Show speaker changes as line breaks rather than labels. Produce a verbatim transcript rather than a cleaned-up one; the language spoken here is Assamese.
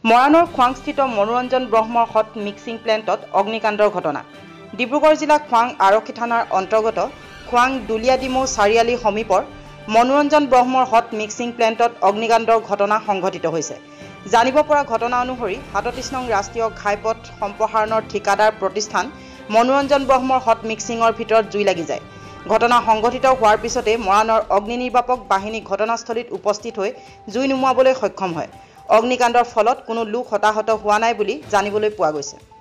মৰাণৰ খোৱাংস্থিত মনোৰঞ্জন ব্ৰহ্মৰ হট মিক্সিং প্লেণ্টত অগ্নিকাণ্ডৰ ঘটনা। ডিব্ৰুগড় জিলা খোৱাং আৰক্ষী থানাৰ অন্তৰ্গত খোৱাং দুলিয়াডিমৌ চাৰিআলি সমীপৰ মনোৰঞ্জন ব্ৰহ্মৰ হট মিক্সিং প্লেণ্টত অগ্নিকাণ্ডৰ ঘটনা সংঘটিত হৈছে। জানিব পৰা ঘটনা অনুসৰি সাতত্ৰিশ নং ৰাষ্ট্ৰীয় ঘাইপথ সম্প্ৰসাৰণৰ ঠিকাদাৰ প্ৰতিষ্ঠান মনোৰঞ্জন ব্ৰহ্মৰ হট মিক্সিঙৰ ভিতৰত জুই লাগি যায়। ঘটনা সংঘটিত হোৱাৰ পিছতে মৰাণৰ অগ্নি নিৰ্বাপক বাহিনী ঘটনাস্থলীত উপস্থিত হৈ জুই নুমুৱাবলৈ সক্ষম হয়। অগ্নিকাণ্ডৰ ফলত কোনো লোক হতাহত হোৱা নাই বুলি জানিবলৈ পোৱা গৈছে।